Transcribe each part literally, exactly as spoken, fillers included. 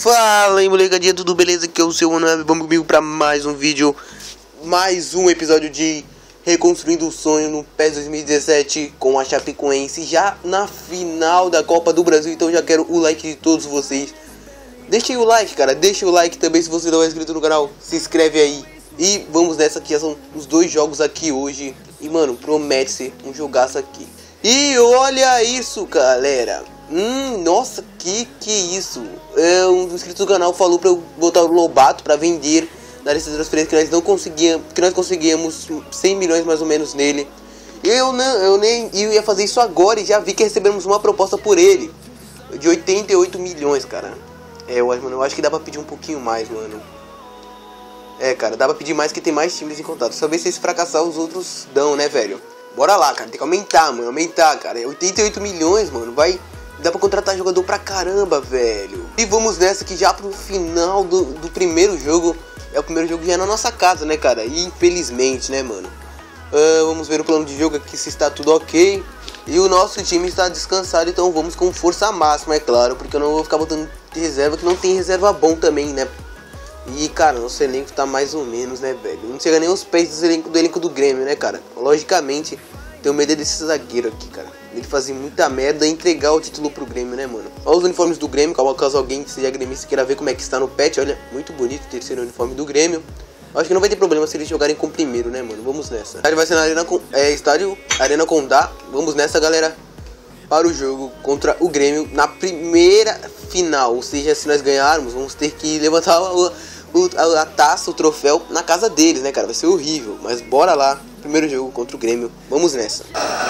Fala aí, molecadinha, tudo beleza? Aqui é o seu Mano, vamos comigo pra mais um vídeo, mais um episódio de Reconstruindo o Sonho no PES dois mil e dezessete com a Chapecoense, já na final da Copa do Brasil. Então já quero o like de todos vocês. Deixem o like, cara, deixem o like também. Se você não é inscrito no canal, se inscreve aí. E vamos nessa aqui, são os dois jogos aqui hoje. E mano, promete ser um jogaço aqui. E olha isso, galera. Hum, nossa, que que isso? É, um dos inscritos do canal falou pra eu botar o Lobato pra vender na lista de transferência, que nós não conseguíamos, que nós conseguíamos cem milhões mais ou menos nele. Eu não, eu nem eu ia fazer isso agora e já vi que recebemos uma proposta por ele de oitenta e oito milhões, cara. É, eu, mano, eu acho que dá pra pedir um pouquinho mais, mano. É, cara, dá pra pedir mais que tem mais times em contato. Só ver se esse fracassar os outros dão, né, velho? Bora lá, cara, tem que aumentar, mano, aumentar, cara. oitenta e oito milhões, mano, vai... Dá pra contratar jogador pra caramba, velho. E vamos nessa que já pro final do, do primeiro jogo. É o primeiro jogo já é na nossa casa, né, cara? E infelizmente, né, mano. Uh, vamos ver o plano de jogo aqui, se está tudo ok. E o nosso time está descansado, então vamos com força máxima, é claro. Porque eu não vou ficar botando de reserva, que não tem reserva bom também, né? E, cara, nosso elenco tá mais ou menos, né, velho? Não chega nem aos pés do elenco, do elenco do Grêmio, né, cara? Logicamente, tenho medo desse zagueiro aqui, cara. Ele fazia muita merda e entregar o título pro Grêmio, né, mano? Olha os uniformes do Grêmio, caso alguém que seja gremista queira ver como é que está no patch. Olha, muito bonito o terceiro uniforme do Grêmio. Acho que não vai ter problema se eles jogarem com o primeiro, né, mano? Vamos nessa. Ele vai ser na Arena, é, estádio Arena Condá. Vamos nessa, galera, para o jogo contra o Grêmio na primeira final. Ou seja, se nós ganharmos, vamos ter que levantar o, o, a, a taça, o troféu na casa deles, né, cara? Vai ser horrível, mas bora lá. Primeiro jogo contra o Grêmio. Vamos nessa.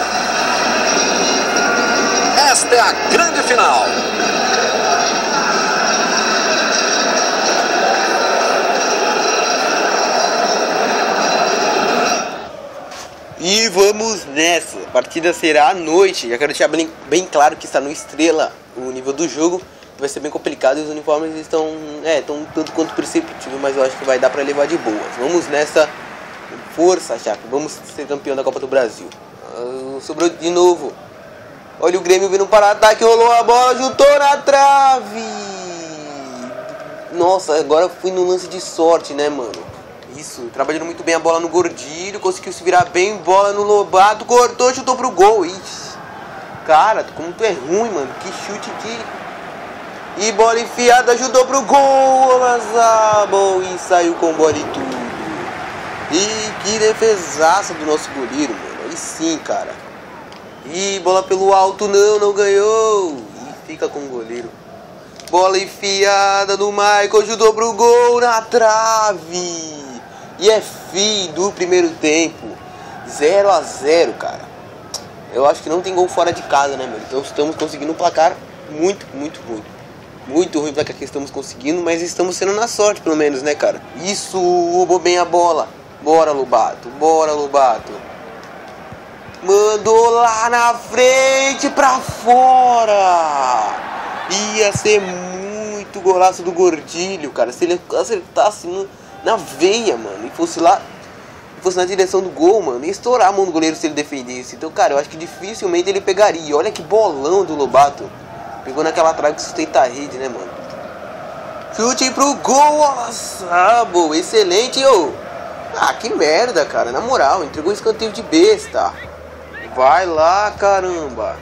Esta é a grande final. E vamos nessa. A partida será à noite. Já quero deixar bem, bem claro que está no Estrela o nível do jogo. Vai ser bem complicado e os uniformes estão, é, estão tanto quanto perceptível, mas eu acho que vai dar para levar de boas. Vamos nessa. Força, Chape. Vamos ser campeão da Copa do Brasil. Uh, sobrou de novo. Olha o Grêmio vindo para ataque, rolou a bola, juntou na trave. Nossa, agora fui no lance de sorte, né, mano? Isso, trabalhando muito bem a bola no Gordilho, conseguiu se virar bem, bola no Lobato, cortou, chutou pro gol. Ixi, cara, como tu é ruim, mano, que chute de... E bola enfiada, ajudou pro gol, Lazabo, e saiu com bola e tudo. E que defesaça do nosso goleiro, mano, aí sim, cara. E bola pelo alto, não, não ganhou. E fica com o goleiro. Bola enfiada no Michael, ajudou pro gol na trave. E é fim do primeiro tempo. zero a zero, cara. Eu acho que não tem gol fora de casa, né, meu? Então estamos conseguindo um placar muito, muito ruim. Muito ruim o placar que estamos conseguindo, mas estamos sendo na sorte, pelo menos, né, cara? Isso, roubou bem a bola. Bora, Lobato, bora, Lobato. Mandou lá na frente pra fora. Ia ser muito golaço do Gordilho, cara. Se ele acertasse no, na veia, mano, e fosse lá, fosse na direção do gol, mano, ia estourar a mão do goleiro se ele defendesse. Então, cara, eu acho que dificilmente ele pegaria. Olha que bolão do Lobato. Pegou naquela trave que sustenta a rede, né, mano? Chute pro gol, nossa, boa, excelente, ô. Ah, que merda, cara, na moral, entregou um escanteio de besta. Vai lá, caramba.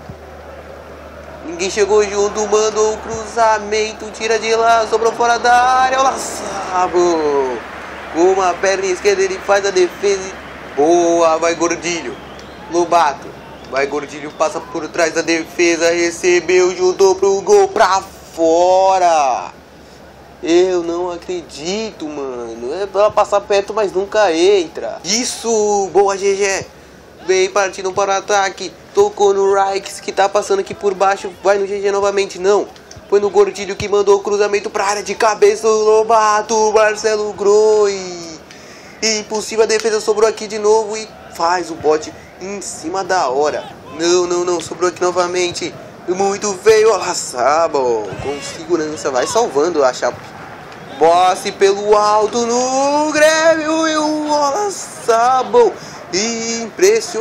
Ninguém chegou junto, mandou o cruzamento, tira de lá, sobrou fora da área, olha lá, com uma perna esquerda ele faz a defesa. Boa, vai Gordilho. Lobato, vai Gordilho, passa por trás da defesa, recebeu, juntou pro gol pra fora. Eu não acredito, mano. É pra passar perto, mas nunca entra. Isso, boa, G G. Vem partindo para o ataque. Tocou no Rikes que tá passando aqui por baixo. Vai no G G novamente, não. Foi no Gordilho que mandou o cruzamento pra área de cabeça. O Lobato, Marcelo Groi. Impossível, a defesa sobrou aqui de novo e faz o bote em cima da hora. Não, não, não, sobrou aqui novamente. Muito feio, olha lá, com segurança, vai salvando a Chape. Bosse pelo alto no Grêmio e o Olazabo.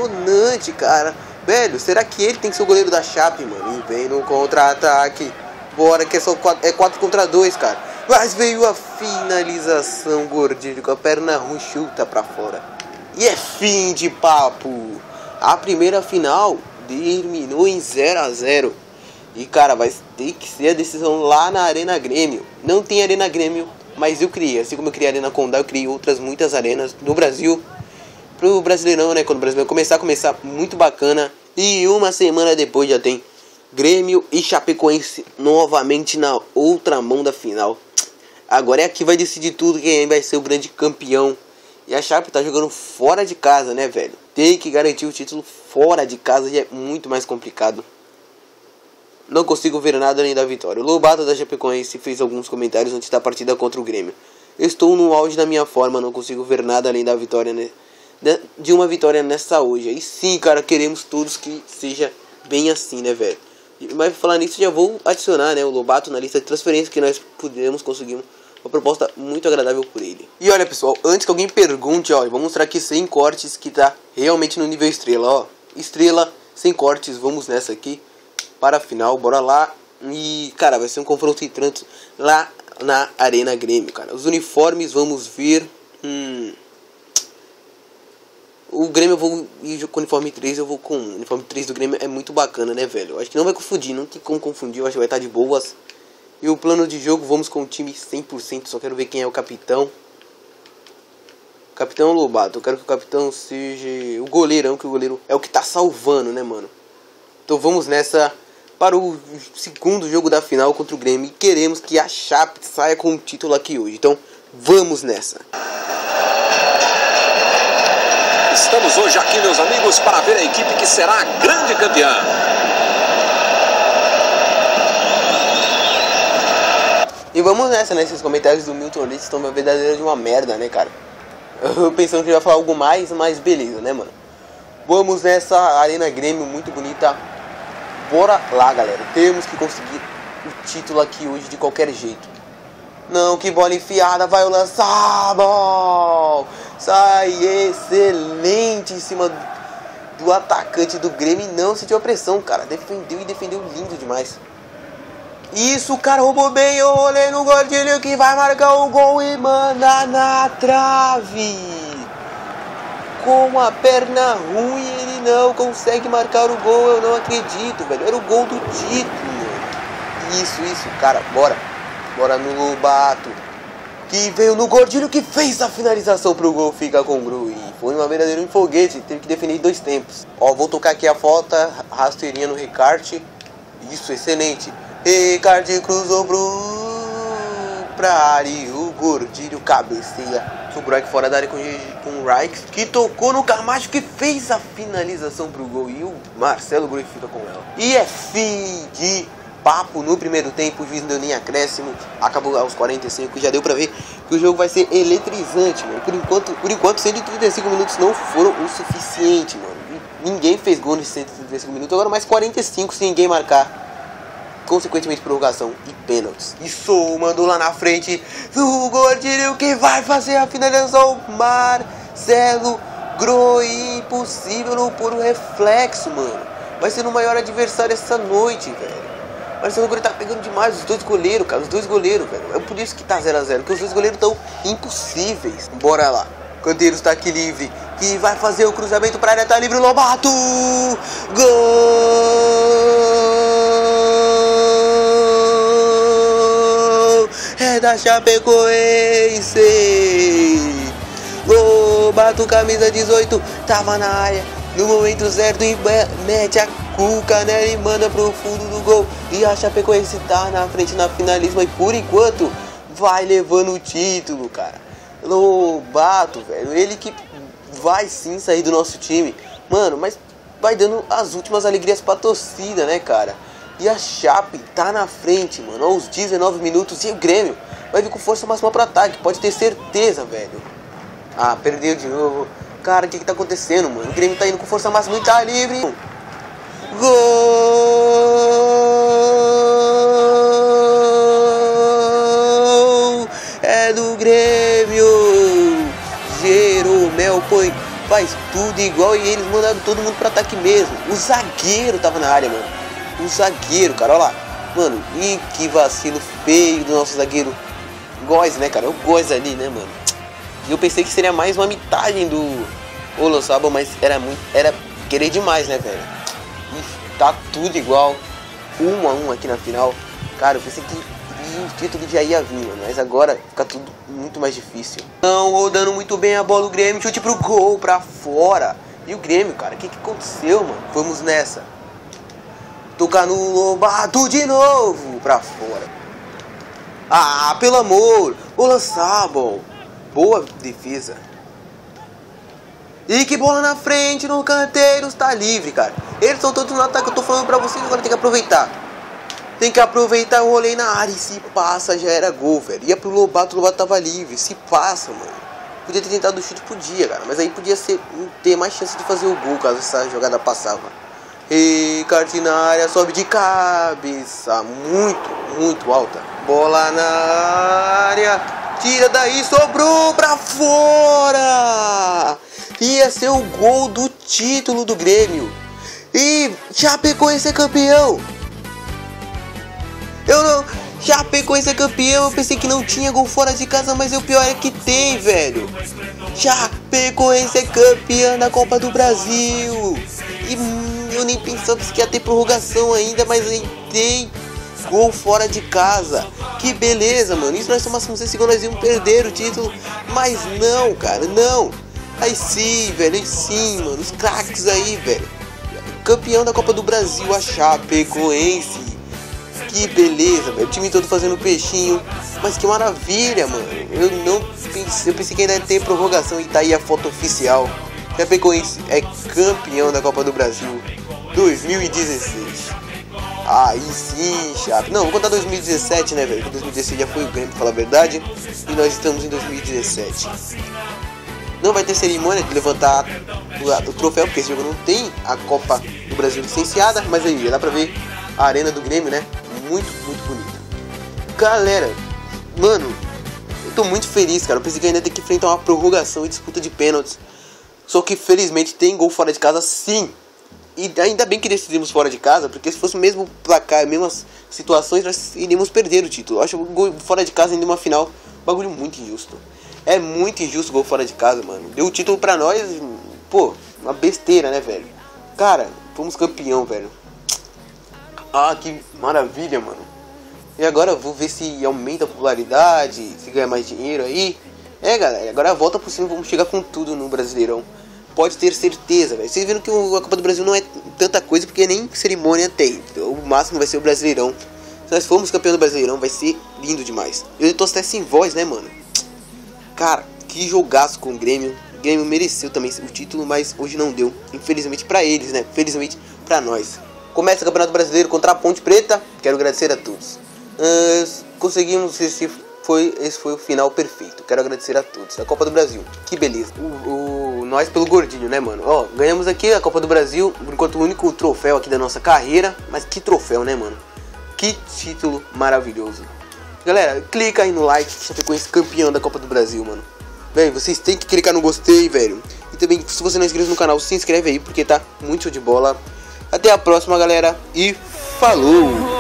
Impressionante, cara. Velho, será que ele tem que ser o goleiro da Chape, mano? E vem no contra-ataque. Bora, que é só quatro, é quatro contra dois, cara. Mas veio a finalização, Gordilho, com a perna ruim, chuta pra fora. E é fim de papo. A primeira final terminou em zero a zero. E, cara, vai ter que ser a decisão lá na Arena Grêmio. Não tem Arena Grêmio, mas eu criei. Assim como eu criei a Arena Condá, eu criei outras muitas arenas no Brasil. Pro Brasileirão, né? Quando o Brasileirão começar, começar muito bacana. E uma semana depois já tem Grêmio e Chapecoense novamente na outra mão da final. Agora é aqui vai decidir tudo, quem vai ser o grande campeão. E a Chape tá jogando fora de casa, né, velho? Tem que garantir o título fora de casa e é muito mais complicado. Não consigo ver nada além da vitória. O Lobato da Chapecoense fez alguns comentários antes da partida contra o Grêmio. Estou no auge da minha forma, não consigo ver nada além da vitória, né? De uma vitória nessa hoje. E sim, cara, queremos todos que seja bem assim, né, velho? Mas pra falar nisso, já vou adicionar, né, o Lobato na lista de transferências, que nós pudemos conseguir uma proposta muito agradável por ele. E olha, pessoal, antes que alguém pergunte, ó, eu vou mostrar aqui sem cortes, que tá realmente no nível estrela, ó. Estrela, sem cortes, vamos nessa aqui para a final, bora lá. E, cara, vai ser um confronto entre lá na Arena Grêmio, cara. Os uniformes, vamos ver. Hum... O Grêmio eu vou ir com o uniforme três, eu vou com o uniforme três do Grêmio, é muito bacana, né, velho? Eu acho que não vai confundir, não tem como confundir, eu acho que vai estar de boas. E o plano de jogo, vamos com o time cem por cento, só quero ver quem é o capitão. Capitão Lobato, eu quero que o capitão seja o goleirão, que o goleiro é o que tá salvando, né, mano? Então vamos nessa para o segundo jogo da final contra o Grêmio. E queremos que a Chape saia com o título aqui hoje, então vamos nessa. Estamos hoje aqui, meus amigos, para ver a equipe que será a grande campeã. E vamos nessa, né? Esses comentários do Milton Leite estão uma verdadeira de uma merda, né, cara? Eu pensando que ele vai falar algo mais, mas beleza, né, mano? Vamos nessa Arena Grêmio muito bonita. Bora lá, galera. Temos que conseguir o título aqui hoje de qualquer jeito. Não, que bola enfiada, vai o lançar, bom. Sai excelente em cima do atacante do Grêmio. Não sentiu a pressão, cara. Defendeu e defendeu lindo demais. Isso, cara, roubou bem. Eu olhei no Gordilho que vai marcar o gol e manda na trave. Com a perna ruim, ele não consegue marcar o gol. Eu não acredito, velho. Era o gol do título. Isso, isso, cara, bora. Bora no Lobato, que veio no Gordilho, que fez a finalização pro gol, fica com o Gru. E foi uma verdadeira um foguete, teve que definir dois tempos. Ó, vou tocar aqui a falta, rasteirinha no Ricarte. Isso, excelente. Ricarte cruzou pro... pra área e o Gordilho cabeceia. Sobrou aqui fora da área com, com o Reich, que tocou no Camacho, que fez a finalização pro gol. E o Marcelo Gru fica com ela. E é fim de papo no primeiro tempo, o juiz não deu nem acréscimo, acabou aos quarenta e cinco, já deu pra ver que o jogo vai ser eletrizante, mano. Por enquanto, por enquanto cento e trinta e cinco minutos não foram o suficiente, mano. Ninguém fez gol nesses cento e trinta e cinco minutos, agora mais quarenta e cinco se ninguém marcar, consequentemente prorrogação e pênaltis. Isso, mandou lá na frente o Gordilho que vai fazer a finalização, Marcelo Groi, impossível não pôr o reflexo, mano. Vai ser o maior adversário essa noite, velho. Marcelo Groi tá pegando demais os dois goleiros, cara. Os dois goleiros, velho. É por isso que tá zero a zero. Porque os dois goleiros tão impossíveis. Bora lá. Canteiros tá aqui livre. Que vai fazer o cruzamento pra área. Tá livre o Lobato. Gol! É da Chapecoense. Lobato, camisa dezoito. Tava na área. No momento certo e mete a cuca, né? E manda pro fundo do gol. E a Chapecoense tá na frente na finalíssima. E por enquanto vai levando o título, cara. Lobato, velho. Ele que vai sim sair do nosso time. Mano, mas vai dando as últimas alegrias pra torcida, né, cara? E a Chape tá na frente, mano. Aos dezenove minutos. E o Grêmio vai vir com força máxima pro ataque. Pode ter certeza, velho. Ah, perdeu de novo. Cara, o que que tá acontecendo, mano? O Grêmio tá indo com força máxima e tá livre. Gol! É do Grêmio! Jeromel põe, faz tudo igual e eles mandaram todo mundo pra ataque mesmo. O zagueiro tava na área, mano. O zagueiro, cara, olha lá. Mano, e que vacilo feio do nosso zagueiro Góes, né, cara? O Góes ali, né, mano? E eu pensei que seria mais uma mitagem do Oyarzabal, mas era muito, era querer demais, né, velho? E tá tudo igual, um a um aqui na final. Cara, eu pensei que o título já ia vir, mano, mas agora fica tudo muito mais difícil. Não, rodando muito bem a bola, o Grêmio, chute pro gol, pra fora. E o Grêmio, cara, o que que aconteceu, mano? Vamos nessa. Tocar no Lobato de novo, pra fora. Ah, pelo amor, Oyarzabal. Boa defesa. E que bola na frente, no canteiro, está livre, cara. Eles estão todos no ataque, eu tô falando pra vocês, agora tem que aproveitar. Tem que aproveitar, eu rolei na área e se passa, já era gol, velho. Ia pro Lobato, o Lobato tava livre, se passa, mano. Podia ter tentado o chute, podia, cara. Mas aí podia ser, ter mais chance de fazer o gol, caso essa jogada passava. E Carte na área, sobe de cabeça, muito, muito alta. Bola na área, tira daí, sobrou pra fora. Ia ser o gol do título do Grêmio. E Chapecoense é campeão. Eu não... Chapecoense é campeão. Eu pensei que não tinha gol fora de casa, mas o pior é que tem, velho. Chapecoense é campeã da Copa do Brasil. E hum, eu nem pensava que ia ter prorrogação ainda, mas aí tem gol fora de casa. Que beleza, mano. Isso nós tomássemos esse gol, nós íamos perder o título. Mas não, cara, não. Aí sim, velho, aí sim, mano. Os craques aí, velho. Campeão da Copa do Brasil, a Chapecoense. Que beleza, velho. O time todo fazendo peixinho. Mas que maravilha, mano. Eu não pensei, eu pensei que ainda ia ter prorrogação e tá aí a foto oficial. Chapecoense é campeão da Copa do Brasil dois mil e dezesseis. Aí sim, Chape. Não, vou contar dois mil e dezessete, né, velho? Porque dois mil e dezesseis já foi o Grêmio, pra falar a verdade. E nós estamos em dois mil e dezessete. Não vai ter cerimônia de levantar o, o troféu, porque esse jogo não tem a Copa do Brasil licenciada. Mas aí, já dá pra ver a arena do Grêmio, né? Muito, muito bonita. Galera, mano, eu tô muito feliz, cara. Eu pensei que ainda tem que enfrentar uma prorrogação e disputa de pênaltis. Só que felizmente tem gol fora de casa, sim. E ainda bem que decidimos fora de casa, porque se fosse o mesmo placar, mesmas situações, nós iríamos perder o título. Eu acho o gol fora de casa ainda uma final, um bagulho muito injusto. É muito injusto o gol fora de casa, mano. Deu o título pra nós, pô, uma besteira, né, velho? Cara, fomos campeão, velho. Ah, que maravilha, mano. E agora eu vou ver se aumenta a popularidade, se ganha mais dinheiro aí. É, galera, agora volta por cima, vamos chegar com tudo no Brasileirão. Pode ter certeza, velho. Vocês viram que a Copa do Brasil não é tanta coisa, porque nem cerimônia tem. O máximo vai ser o Brasileirão. Se nós formos campeão do Brasileirão, vai ser lindo demais. Eu tô até sem voz, né, mano? Cara, que jogaço com o Grêmio. O Grêmio mereceu também o título, mas hoje não deu. Infelizmente pra eles, né? Felizmente pra nós. Começa o Campeonato Brasileiro contra a Ponte Preta. Quero agradecer a todos. Uh, conseguimos, esse foi, esse foi o final perfeito. Quero agradecer a todos. A Copa do Brasil, que beleza. O, o, nós pelo gordinho, né, mano? Ó, ganhamos aqui a Copa do Brasil, por enquanto o único troféu aqui da nossa carreira. Mas que troféu, né, mano? Que título maravilhoso. Galera, clica aí no like, que Chapecoense campeão da Copa do Brasil, mano. Velho, vocês têm que clicar no gostei, velho. E também, se você não é inscrito no canal, se inscreve aí, porque tá muito show de bola. Até a próxima, galera, e falou!